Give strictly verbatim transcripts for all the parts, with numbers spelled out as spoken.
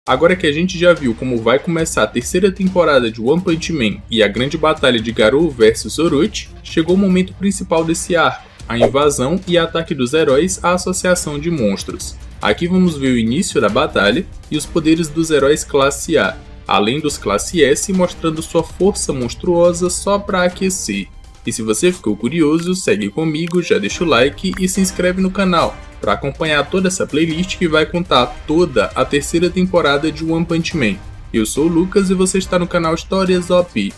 Agora que a gente já viu como vai começar a terceira temporada de One Punch Man e a grande batalha de Garou versus Orochi, chegou o momento principal desse arco, a invasão e ataque dos heróis à Associação de Monstros. Aqui vamos ver o início da batalha e os poderes dos heróis classe A, além dos classe S mostrando sua força monstruosa só para aquecer. E se você ficou curioso, segue comigo, já deixa o like e se inscreve no canal para acompanhar toda essa playlist que vai contar toda a terceira temporada de One Punch Man. Eu sou o Lucas e você está no canal Histórias O P.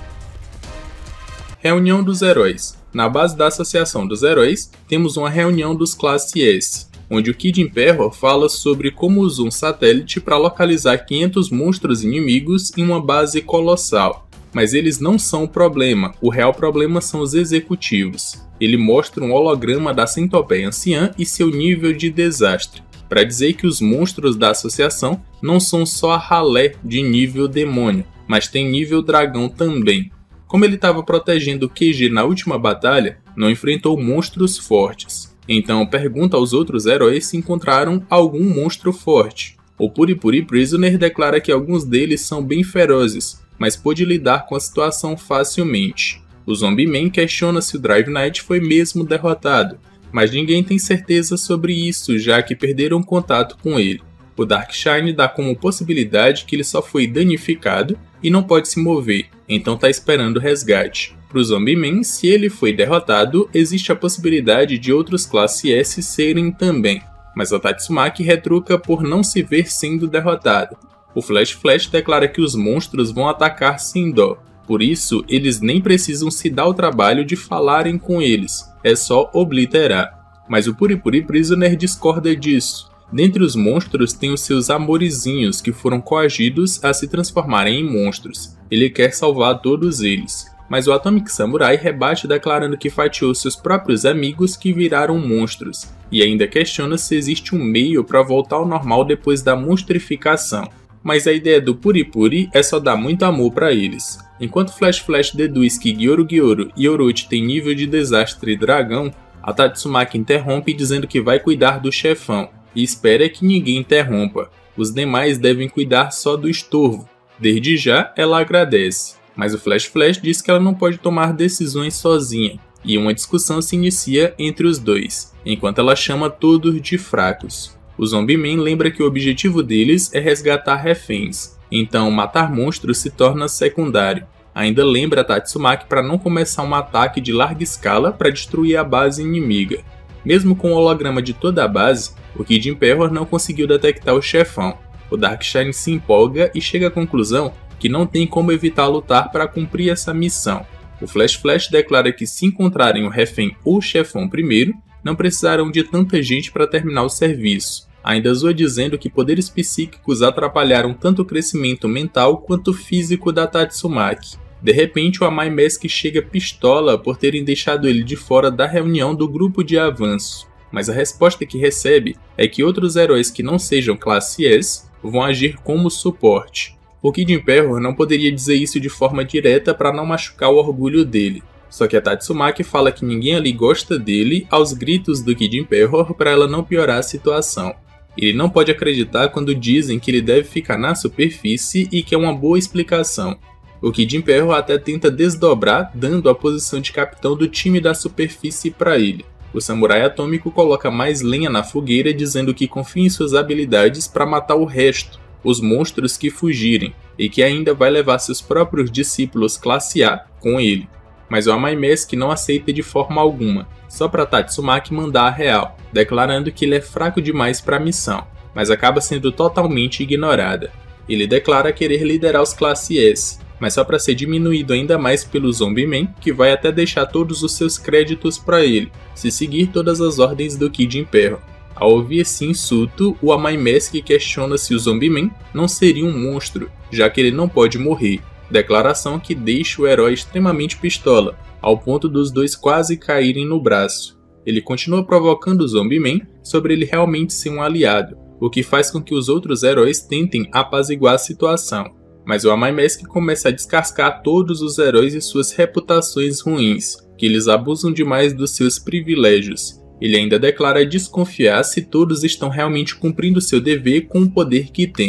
Reunião dos Heróis. Na base da Associação dos Heróis, temos uma reunião dos classe S, onde o Kid Emperor fala sobre como usou um satélite para localizar quinhentos monstros inimigos em uma base colossal. Mas eles não são o problema, o real problema são os executivos. Ele mostra um holograma da Centopeia Anciã e seu nível de desastre, para dizer que os monstros da associação não são só a ralé de nível demônio, mas tem nível dragão também. Como ele estava protegendo o Q G na última batalha, não enfrentou monstros fortes. Então pergunta aos outros heróis se encontraram algum monstro forte. O Puri Puri Prisoner declara que alguns deles são bem ferozes, mas pôde lidar com a situação facilmente. O Zombie Man questiona se o Drive Knight foi mesmo derrotado, mas ninguém tem certeza sobre isso, já que perderam contato com ele. O Darkshine dá como possibilidade que ele só foi danificado e não pode se mover, então está esperando o resgate. Para o Zombie Man, se ele foi derrotado, existe a possibilidade de outros classe S serem também, mas a Tatsumaki retruca por não se ver sendo derrotado. O Flash Flash declara que os monstros vão atacar sem dó, por isso eles nem precisam se dar o trabalho de falarem com eles, é só obliterar. Mas o Puri Puri Prisoner discorda disso. Dentre os monstros tem os seus amorizinhos que foram coagidos a se transformarem em monstros. Ele quer salvar todos eles, mas o Atomic Samurai rebate declarando que fatiou seus próprios amigos que viraram monstros, e ainda questiona se existe um meio para voltar ao normal depois da monstrificação. Mas a ideia do Puri Puri é só dar muito amor para eles. Enquanto Flash Flash deduz que Gyoru Gyoru e Orochi têm nível de desastre dragão, a Tatsumaki interrompe dizendo que vai cuidar do chefão, e espera que ninguém interrompa. Os demais devem cuidar só do estorvo. Desde já, ela agradece. Mas o Flash Flash diz que ela não pode tomar decisões sozinha, e uma discussão se inicia entre os dois, enquanto ela chama todos de fracos. O Zombie Man lembra que o objetivo deles é resgatar reféns, então matar monstros se torna secundário. Ainda lembra a Tatsumaki para não começar um ataque de larga escala para destruir a base inimiga. Mesmo com o holograma de toda a base, o Kid Emperor não conseguiu detectar o chefão. O Darkshine se empolga e chega à conclusão que não tem como evitar lutar para cumprir essa missão. O Flash Flash declara que se encontrarem o refém ou o chefão primeiro, não precisarão de tanta gente para terminar o serviço. Ainda zoa dizendo que poderes psíquicos atrapalharam tanto o crescimento mental quanto físico da Tatsumaki. De repente, o Amai Mask chega pistola por terem deixado ele de fora da reunião do grupo de avanço. Mas a resposta que recebe é que outros heróis que não sejam classe S vão agir como suporte. O Kid Emperor não poderia dizer isso de forma direta para não machucar o orgulho dele. Só que a Tatsumaki fala que ninguém ali gosta dele aos gritos do Kid Emperor para ela não piorar a situação. Ele não pode acreditar quando dizem que ele deve ficar na superfície e que é uma boa explicação. O Kid Emperor até tenta desdobrar, dando a posição de capitão do time da superfície para ele. O Samurai Atômico coloca mais lenha na fogueira dizendo que confia em suas habilidades para matar o resto, os monstros que fugirem, e que ainda vai levar seus próprios discípulos classe A com ele. Mas o Amai Mask não aceita de forma alguma, só para Tatsumaki mandar a real, declarando que ele é fraco demais para a missão, mas acaba sendo totalmente ignorada. Ele declara querer liderar os classe S, mas só para ser diminuído ainda mais pelo Zombie Man, que vai até deixar todos os seus créditos para ele, se seguir todas as ordens do Kid Emperor. Ao ouvir esse insulto, o Amai Mask questiona se o Zombie Man não seria um monstro, já que ele não pode morrer. Declaração que deixa o herói extremamente pistola, ao ponto dos dois quase caírem no braço. Ele continua provocando o Zombie Man sobre ele realmente ser um aliado, o que faz com que os outros heróis tentem apaziguar a situação. Mas o Amai Mask começa a descascar todos os heróis e suas reputações ruins, que eles abusam demais dos seus privilégios. Ele ainda declara desconfiar se todos estão realmente cumprindo seu dever com o poder que têm.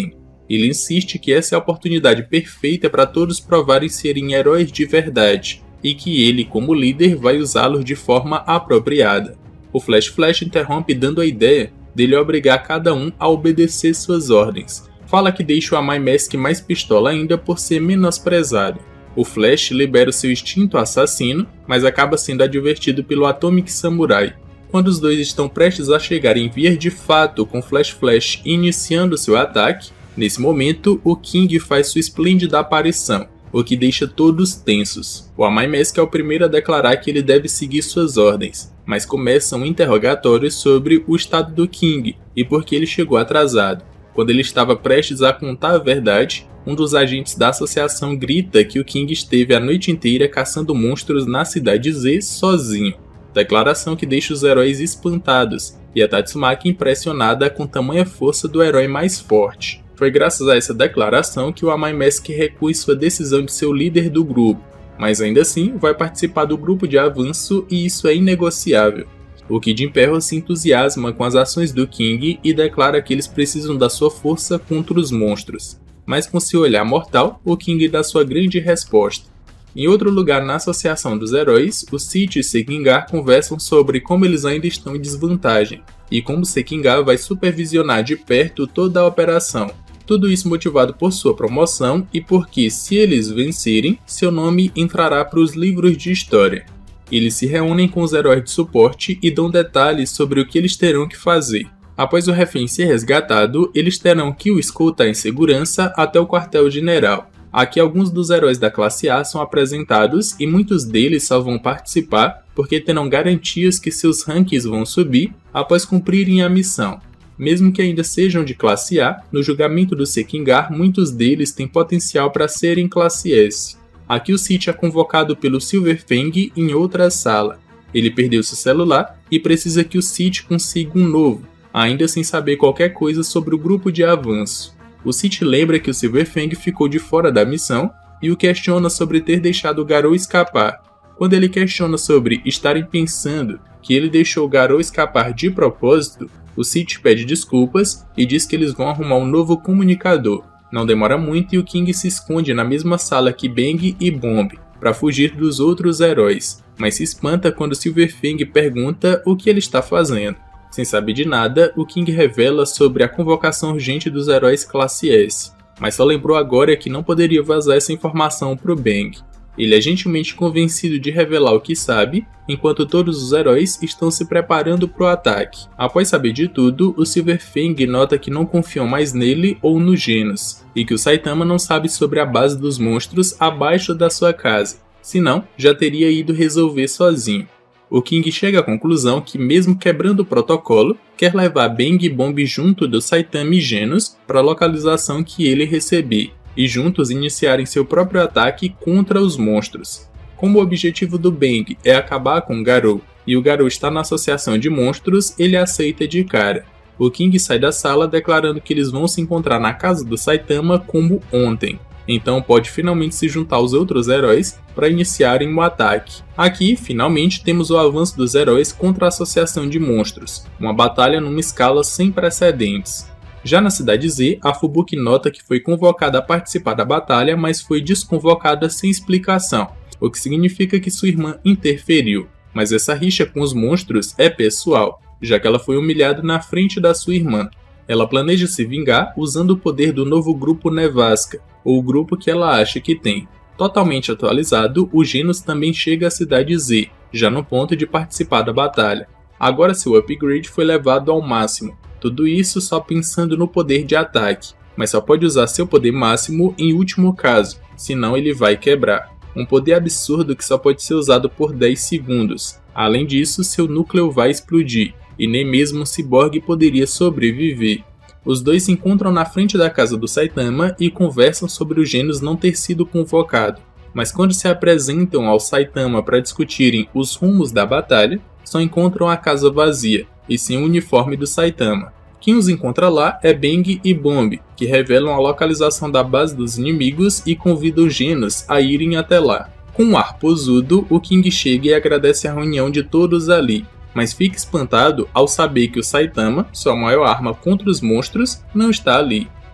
Ele insiste que essa é a oportunidade perfeita para todos provarem serem heróis de verdade, e que ele, como líder, vai usá-los de forma apropriada. O Flash Flash interrompe dando a ideia dele obrigar cada um a obedecer suas ordens. Fala que deixa o Amai Mask mais pistola ainda por ser menosprezado. O Flash libera o seu instinto assassino, mas acaba sendo advertido pelo Atomic Samurai. Quando os dois estão prestes a chegar em vias de fato com Flash Flash iniciando seu ataque, nesse momento o King faz sua esplêndida aparição, o que deixa todos tensos. O Amai Mask é o primeiro a declarar que ele deve seguir suas ordens, mas começa um interrogatório sobre o estado do King e por que ele chegou atrasado. Quando ele estava prestes a contar a verdade, um dos agentes da associação grita que o King esteve a noite inteira caçando monstros na Cidade Z sozinho. Declaração que deixa os heróis espantados e a Tatsumaki impressionada com tamanha força do herói mais forte. Foi graças a essa declaração que o Amai Mask recua sua decisão de ser o líder do grupo, mas ainda assim vai participar do grupo de avanço e isso é inegociável. O Kid Emperor se entusiasma com as ações do King e declara que eles precisam da sua força contra os monstros. Mas com seu olhar mortal, o King dá sua grande resposta. Em outro lugar na Associação dos Heróis, o City e Sekingar conversam sobre como eles ainda estão em desvantagem, e como Sekingar vai supervisionar de perto toda a operação. Tudo isso motivado por sua promoção e porque, se eles vencerem, seu nome entrará para os livros de história. Eles se reúnem com os heróis de suporte e dão detalhes sobre o que eles terão que fazer. Após o refém ser resgatado, eles terão que o escoltar em segurança até o quartel-general. Aqui alguns dos heróis da classe A são apresentados e muitos deles só vão participar porque terão garantias que seus rankings vão subir após cumprirem a missão. Mesmo que ainda sejam de classe A, no julgamento do Sekingar, muitos deles têm potencial para serem classe S. Aqui o City é convocado pelo Silver Fang em outra sala. Ele perdeu seu celular e precisa que o City consiga um novo, ainda sem saber qualquer coisa sobre o grupo de avanço. O City lembra que o Silver Fang ficou de fora da missão e o questiona sobre ter deixado o Garou escapar. Quando ele questiona sobre estarem pensando que ele deixou o Garou escapar de propósito, o City pede desculpas e diz que eles vão arrumar um novo comunicador. Não demora muito e o King se esconde na mesma sala que Bang e Bomb, para fugir dos outros heróis, mas se espanta quando Silver Fang pergunta o que ele está fazendo. Sem saber de nada, o King revela sobre a convocação urgente dos heróis classe S, mas só lembrou agora que não poderia vazar essa informação para o Bang. Ele é gentilmente convencido de revelar o que sabe, enquanto todos os heróis estão se preparando para o ataque. Após saber de tudo, o Silver Fang nota que não confiam mais nele ou no Genos, e que o Saitama não sabe sobre a base dos monstros abaixo da sua casa, senão já teria ido resolver sozinho. O King chega à conclusão que, mesmo quebrando o protocolo, quer levar Bang e Bomb junto do Saitama e Genos para a localização que ele receber, e juntos iniciarem seu próprio ataque contra os monstros. Como o objetivo do Bang é acabar com o Garou, e o Garou está na associação de monstros, ele aceita de cara. O King sai da sala declarando que eles vão se encontrar na casa do Saitama como ontem, então pode finalmente se juntar aos outros heróis para iniciarem o ataque. Aqui, finalmente, temos o avanço dos heróis contra a associação de monstros, uma batalha numa escala sem precedentes. Já na Cidade Z, a Fubuki nota que foi convocada a participar da batalha, mas foi desconvocada sem explicação, o que significa que sua irmã interferiu. Mas essa rixa com os monstros é pessoal, já que ela foi humilhada na frente da sua irmã. Ela planeja se vingar usando o poder do novo grupo Nevasca, ou o grupo que ela acha que tem. Totalmente atualizado, o Genos também chega à Cidade Z, já no ponto de participar da batalha. Agora seu upgrade foi levado ao máximo. Tudo isso só pensando no poder de ataque, mas só pode usar seu poder máximo em último caso, senão ele vai quebrar. Um poder absurdo que só pode ser usado por dez segundos. Além disso, seu núcleo vai explodir, e nem mesmo um ciborgue poderia sobreviver. Os dois se encontram na frente da casa do Saitama e conversam sobre o Genos não ter sido convocado, mas quando se apresentam ao Saitama para discutirem os rumos da batalha, só encontram a casa vazia, e sem o uniforme do Saitama. Quem os encontra lá é Bang e Bomb, que revelam a localização da base dos inimigos e convidam os Genos a irem até lá. Com um ar posudo, o King chega e agradece a reunião de todos ali, mas fica espantado ao saber que o Saitama, sua maior arma contra os monstros, não está ali.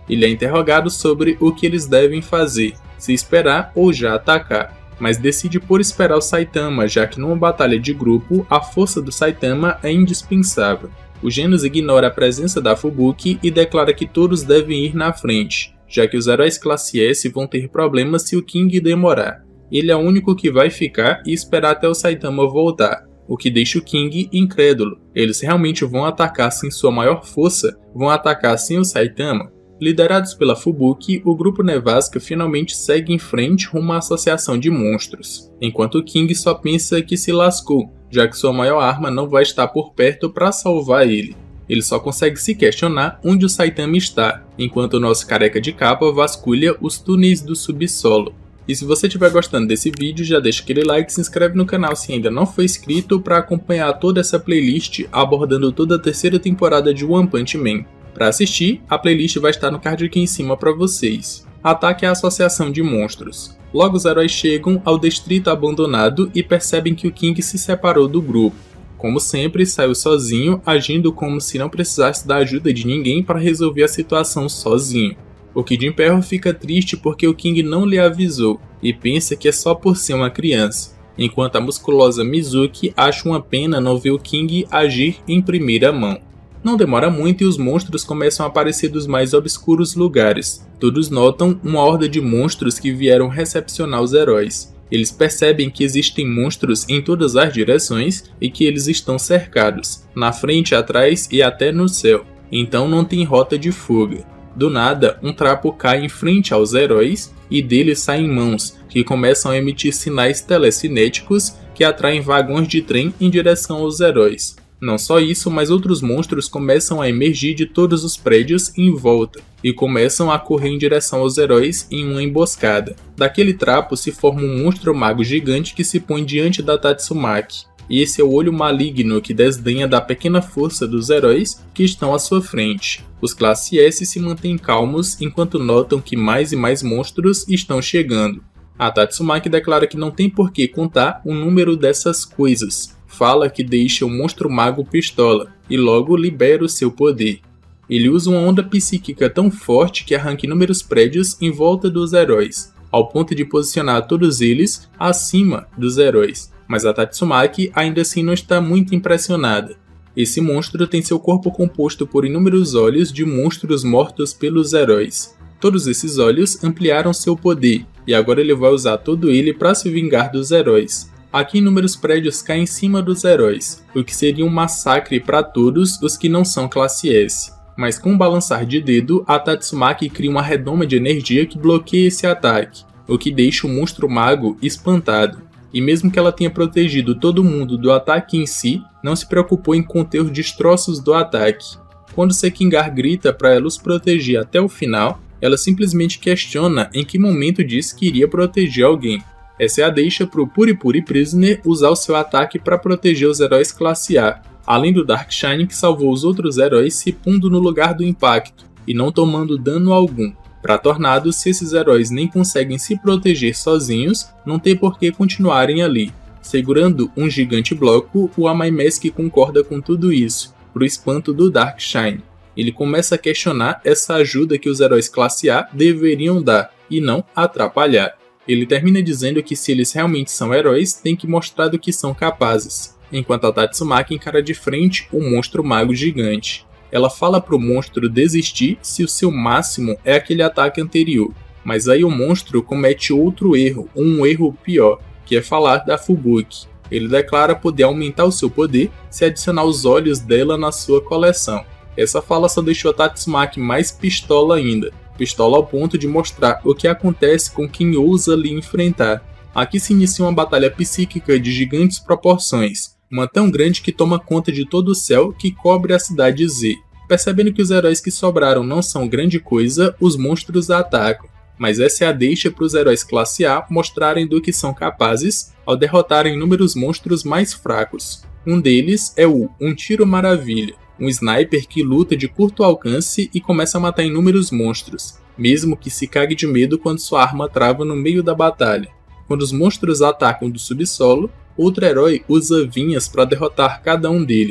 Ele é interrogado sobre o que eles devem fazer, se esperar ou já atacar, mas decide por esperar o Saitama, já que numa batalha de grupo, a força do Saitama é indispensável. O Genos ignora a presença da Fubuki e declara que todos devem ir na frente, já que os heróis classe S vão ter problemas se o King demorar. Ele é o único que vai ficar e esperar até o Saitama voltar, o que deixa o King incrédulo. Eles realmente vão atacar sem sua maior força? Vão atacar sem o Saitama? Liderados pela Fubuki, o grupo Nevasca finalmente segue em frente rumo à associação de monstros, enquanto o King só pensa que se lascou, já que sua maior arma não vai estar por perto para salvar ele. Ele só consegue se questionar onde o Saitama está, enquanto o nosso careca de capa vasculha os túneis do subsolo. E se você estiver gostando desse vídeo, já deixa aquele like, se inscreve no canal se ainda não for inscrito para acompanhar toda essa playlist abordando toda a terceira temporada de One Punch Man. Para assistir, a playlist vai estar no card aqui em cima para vocês. Ataque à Associação de Monstros. Logo os heróis chegam ao distrito abandonado e percebem que o King se separou do grupo. Como sempre, saiu sozinho, agindo como se não precisasse da ajuda de ninguém para resolver a situação sozinho. O Kid Império fica triste porque o King não lhe avisou e pensa que é só por ser uma criança, enquanto a musculosa Mizuki acha uma pena não ver o King agir em primeira mão. Não demora muito e os monstros começam a aparecer dos mais obscuros lugares. Todos notam uma horda de monstros que vieram recepcionar os heróis. Eles percebem que existem monstros em todas as direções e que eles estão cercados, na frente, atrás e até no céu. Então não tem rota de fuga. Do nada, um trapo cai em frente aos heróis e dele saem mãos, que começam a emitir sinais telecinéticos que atraem vagões de trem em direção aos heróis. Não só isso, mas outros monstros começam a emergir de todos os prédios em volta e começam a correr em direção aos heróis em uma emboscada. Daquele trapo se forma um monstro mago gigante que se põe diante da Tatsumaki. E esse é o olho maligno que desdenha da pequena força dos heróis que estão à sua frente. Os classe S se mantêm calmos enquanto notam que mais e mais monstros estão chegando. A Tatsumaki declara que não tem por que contar o número dessas coisas. Fala que deixa o monstro mago pistola e logo libera o seu poder. Ele usa uma onda psíquica tão forte que arranca inúmeros prédios em volta dos heróis, ao ponto de posicionar todos eles acima dos heróis. Mas a Tatsumaki ainda assim não está muito impressionada. Esse monstro tem seu corpo composto por inúmeros olhos de monstros mortos pelos heróis. Todos esses olhos ampliaram seu poder e agora ele vai usar todo ele para se vingar dos heróis. Aqui inúmeros prédios caem em cima dos heróis, o que seria um massacre para todos os que não são classe S. Mas com um balançar de dedo, a Tatsumaki cria uma redoma de energia que bloqueia esse ataque, o que deixa o monstro mago espantado. E mesmo que ela tenha protegido todo mundo do ataque em si, não se preocupou em conter os destroços do ataque. Quando Sekingar grita para ela os proteger até o final, ela simplesmente questiona em que momento disse que iria proteger alguém. Essa é a deixa para o Puripuri Prisoner usar o seu ataque para proteger os heróis classe A, além do Dark Shine que salvou os outros heróis se pondo no lugar do impacto e não tomando dano algum. Para Tornado, se esses heróis nem conseguem se proteger sozinhos, não tem por que continuarem ali. Segurando um gigante bloco, o Amaimesk concorda com tudo isso, pro espanto do Dark Shine. Ele começa a questionar essa ajuda que os heróis classe A deveriam dar, e não atrapalhar. Ele termina dizendo que se eles realmente são heróis, tem que mostrar do que são capazes, enquanto a Tatsumaki encara de frente o monstro mago gigante. Ela fala pro monstro desistir se o seu máximo é aquele ataque anterior, mas aí o monstro comete outro erro, um erro pior, que é falar da Fubuki. Ele declara poder aumentar o seu poder se adicionar os olhos dela na sua coleção. Essa fala só deixou a Tatsumaki mais pistola ainda. Pistola ao ponto de mostrar o que acontece com quem ousa lhe enfrentar. Aqui se inicia uma batalha psíquica de gigantes proporções, uma tão grande que toma conta de todo o céu que cobre a cidade Z. Percebendo que os heróis que sobraram não são grande coisa, os monstros a atacam, mas essa é a deixa para os heróis classe A mostrarem do que são capazes ao derrotarem inúmeros monstros mais fracos. Um deles é o Um Tiro Maravilha, um sniper que luta de curto alcance e começa a matar inúmeros monstros, mesmo que se cague de medo quando sua arma trava no meio da batalha. Quando os monstros atacam do subsolo, outro herói usa vinhas para derrotar cada um deles.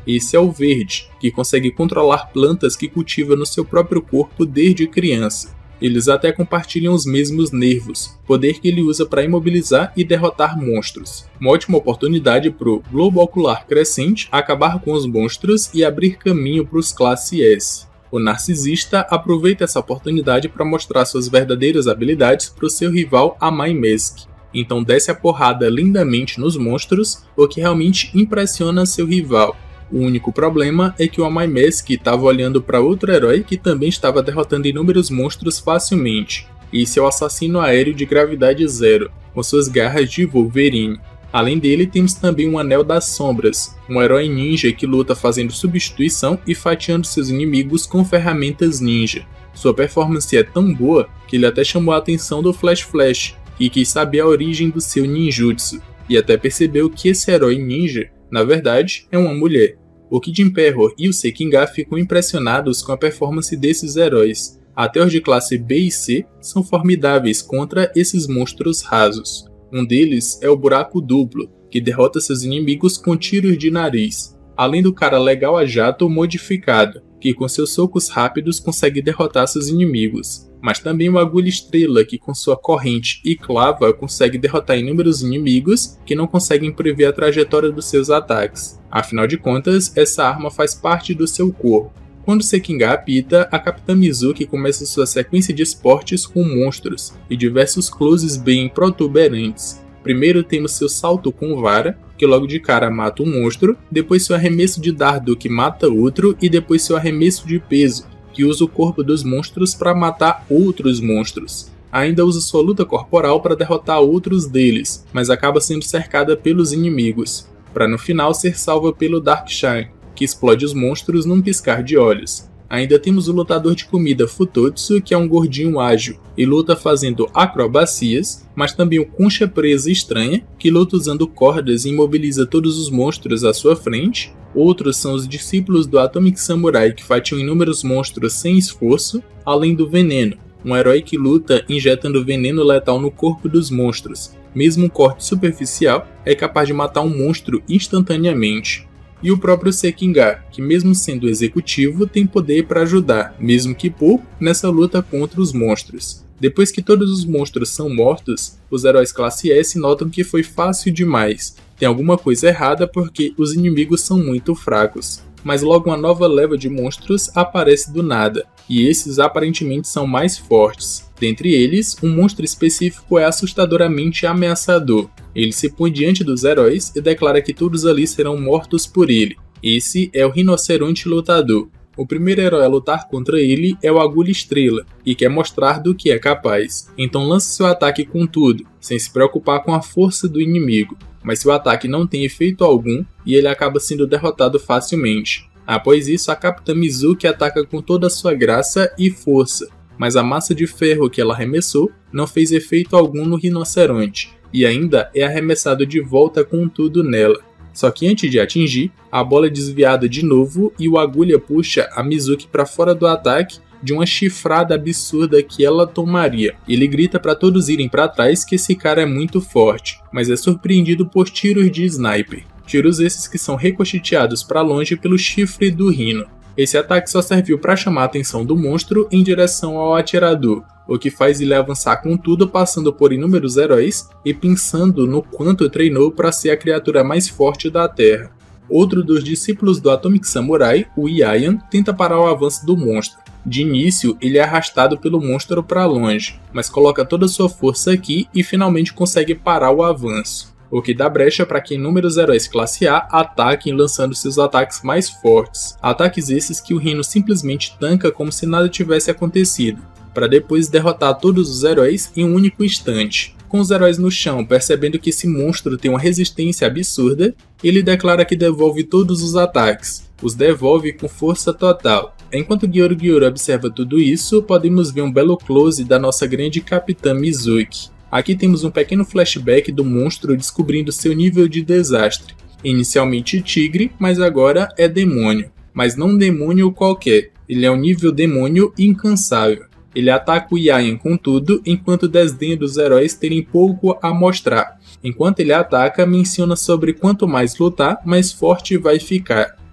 Esse é o verde, que consegue controlar plantas que cultiva no seu próprio corpo desde criança. Eles até compartilham os mesmos nervos, poder que ele usa para imobilizar e derrotar monstros. Uma ótima oportunidade para o Globo Ocular Crescente acabar com os monstros e abrir caminho para os classe S. O narcisista aproveita essa oportunidade para mostrar suas verdadeiras habilidades para o seu rival Amai-Mesk. Então desce a porrada lindamente nos monstros, o que realmente impressiona seu rival. O único problema é que o Amai-Mesk estava olhando para outro herói que também estava derrotando inúmeros monstros facilmente. Esse é o assassino aéreo de gravidade zero, com suas garras de Wolverine. Além dele, temos também o Anel das Sombras, um herói ninja que luta fazendo substituição e fatiando seus inimigos com ferramentas ninja. Sua performance é tão boa que ele até chamou a atenção do Flash Flash, que quis saber a origem do seu ninjutsu, e até percebeu que esse herói ninja, na verdade, é uma mulher. O Kid Emperor e o Sekinga ficam impressionados com a performance desses heróis. Até os de classe B e C são formidáveis contra esses monstros rasos. Um deles é o Buraco Duplo, que derrota seus inimigos com tiros de nariz. Além do cara legal a jato modificado, que com seus socos rápidos consegue derrotar seus inimigos. Mas também o Agulha Estrela, que com sua corrente e clava consegue derrotar inúmeros inimigos que não conseguem prever a trajetória dos seus ataques. Afinal de contas, essa arma faz parte do seu corpo. Quando Sekinga apita, a Capitã Mizuki começa sua sequência de esportes com monstros e diversos closes bem protuberantes. Primeiro temos seu salto com vara, que logo de cara mata um monstro, depois seu arremesso de dardo que mata outro e depois seu arremesso de peso, que usa o corpo dos monstros para matar outros monstros. Ainda usa sua luta corporal para derrotar outros deles, mas acaba sendo cercada pelos inimigos, para no final ser salva pelo Darkshine, que explode os monstros num piscar de olhos. Ainda temos o lutador de comida Futotsu, que é um gordinho ágil e luta fazendo acrobacias, mas também o Concha Presa Estranha, que luta usando cordas e imobiliza todos os monstros à sua frente. Outros são os discípulos do Atomic Samurai, que fatiam inúmeros monstros sem esforço, além do Veneno, um herói que luta injetando veneno letal no corpo dos monstros. Mesmo um corte superficial é capaz de matar um monstro instantaneamente. E o próprio Sekinga, que mesmo sendo executivo, tem poder para ajudar, mesmo que pouco, nessa luta contra os monstros. Depois que todos os monstros são mortos, os heróis classe S notam que foi fácil demais. Tem alguma coisa errada porque os inimigos são muito fracos. Mas logo uma nova leva de monstros aparece do nada, e esses aparentemente são mais fortes. Dentre eles, um monstro específico é assustadoramente ameaçador. Ele se põe diante dos heróis e declara que todos ali serão mortos por ele. Esse é o Rinoceronte Lutador. O primeiro herói a lutar contra ele é o Agulha Estrela, e quer mostrar do que é capaz. Então lança seu ataque com tudo, sem se preocupar com a força do inimigo. Mas seu ataque não tem efeito algum e ele acaba sendo derrotado facilmente. Após isso, a Capitã Mizuki ataca com toda a sua graça e força, mas a massa de ferro que ela arremessou não fez efeito algum no rinoceronte, e ainda é arremessado de volta com tudo nela. Só que antes de atingir, a bola é desviada de novo e o Agulha puxa a Mizuki para fora do ataque de uma chifrada absurda que ela tomaria. Ele grita para todos irem para trás que esse cara é muito forte, mas é surpreendido por tiros de sniper. Tiros esses que são ricocheteados para longe pelo chifre do Rino. Esse ataque só serviu para chamar a atenção do monstro em direção ao atirador, o que faz ele avançar com tudo, passando por inúmeros heróis e pensando no quanto treinou para ser a criatura mais forte da Terra. Outro dos discípulos do Atomic Samurai, o Iayan, tenta parar o avanço do monstro. De início, ele é arrastado pelo monstro para longe, mas coloca toda a sua força aqui e finalmente consegue parar o avanço, o que dá brecha para que inúmeros heróis classe A ataquem lançando seus ataques mais fortes. Ataques esses que o Rino simplesmente tanca como se nada tivesse acontecido, para depois derrotar todos os heróis em um único instante. Com os heróis no chão, percebendo que esse monstro tem uma resistência absurda, ele declara que devolve todos os ataques. Os devolve com força total. Enquanto Gyoru Gyoru observa tudo isso, podemos ver um belo close da nossa grande Capitã Mizuki. Aqui temos um pequeno flashback do monstro descobrindo seu nível de desastre. Inicialmente tigre, mas agora é demônio. Mas não um demônio qualquer, ele é um nível demônio incansável. Ele ataca o Iayan com tudo, enquanto desdenha dos heróis terem pouco a mostrar. Enquanto ele ataca, menciona sobre quanto mais lutar, mais forte vai ficar.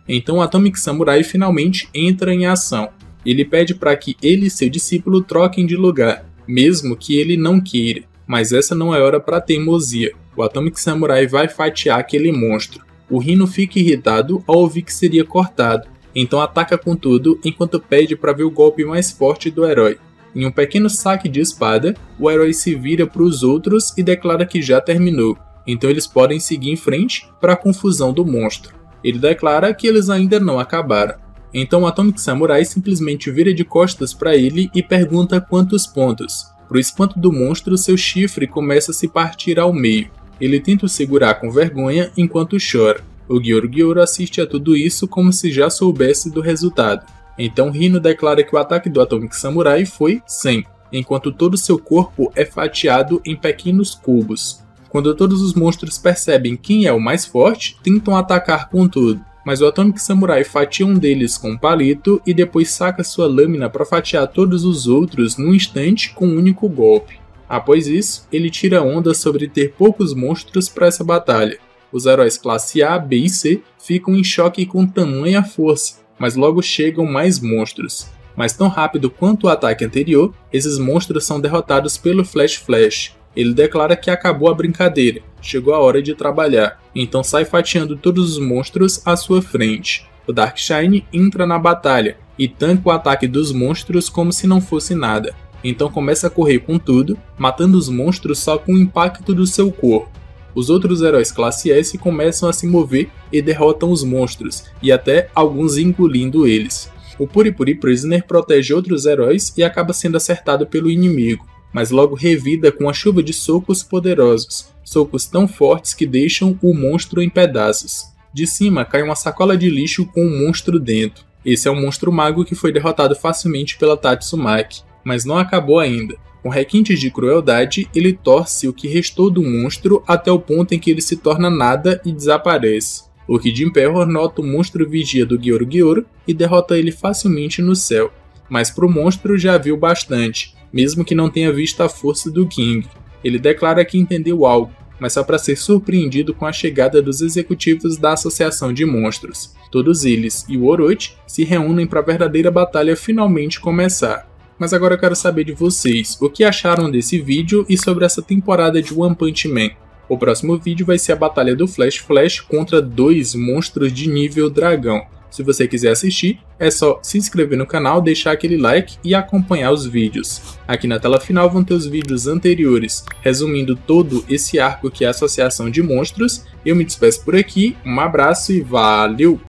Então o Atomic Samurai finalmente entra em ação. Ele pede para que ele e seu discípulo troquem de lugar, mesmo que ele não queira, mas essa não é hora para teimosia. O Atomic Samurai vai fatiar aquele monstro. O Rhino fica irritado ao ouvir que seria cortado, então ataca com tudo enquanto pede para ver o golpe mais forte do herói. Em um pequeno saque de espada, o herói se vira para os outros e declara que já terminou, então eles podem seguir em frente para a confusão do monstro. Ele declara que eles ainda não acabaram. Então o Atomic Samurai simplesmente vira de costas para ele e pergunta quantos pontos. Pro espanto do monstro, seu chifre começa a se partir ao meio. Ele tenta o segurar com vergonha enquanto chora. O Gyoru Gyoru assiste a tudo isso como se já soubesse do resultado. Então Rhino declara que o ataque do Atomic Samurai foi cem, enquanto todo seu corpo é fatiado em pequenos cubos. Quando todos os monstros percebem quem é o mais forte, tentam atacar com tudo, mas o Atomic Samurai fatia um deles com um palito e depois saca sua lâmina para fatiar todos os outros num instante com um único golpe. Após isso, ele tira onda sobre ter poucos monstros para essa batalha. Os heróis classe A, B e C ficam em choque com tamanha força, mas logo chegam mais monstros. Mas tão rápido quanto o ataque anterior, esses monstros são derrotados pelo Flash Flash. Ele declara que acabou a brincadeira, chegou a hora de trabalhar, então sai fatiando todos os monstros à sua frente. O Darkshine entra na batalha e tanca o ataque dos monstros como se não fosse nada. Então começa a correr com tudo, matando os monstros só com o impacto do seu corpo. Os outros heróis classe S começam a se mover e derrotam os monstros, e até alguns engolindo eles. O Puri-Puri Prisoner protege outros heróis e acaba sendo acertado pelo inimigo, mas logo revida com uma chuva de socos poderosos, socos tão fortes que deixam o monstro em pedaços. De cima cai uma sacola de lixo com um monstro dentro. Esse é um monstro mago que foi derrotado facilmente pela Tatsumaki, mas não acabou ainda. Com requintes de crueldade, ele torce o que restou do monstro até o ponto em que ele se torna nada e desaparece. O Kid Emperor nota o monstro vigia do Gyoru Gyoru e derrota ele facilmente no céu, mas pro monstro já viu bastante, mesmo que não tenha visto a força do King. Ele declara que entendeu algo, mas só para ser surpreendido com a chegada dos executivos da Associação de Monstros. Todos eles e o Orochi se reúnem para a verdadeira batalha finalmente começar. Mas agora eu quero saber de vocês, o que acharam desse vídeo e sobre essa temporada de One Punch Man. O próximo vídeo vai ser a batalha do Flash Flash contra dois monstros de nível dragão. Se você quiser assistir, é só se inscrever no canal, deixar aquele like e acompanhar os vídeos. Aqui na tela final vão ter os vídeos anteriores, resumindo todo esse arco que é a Associação de Monstros. Eu me despeço por aqui, um abraço e valeu!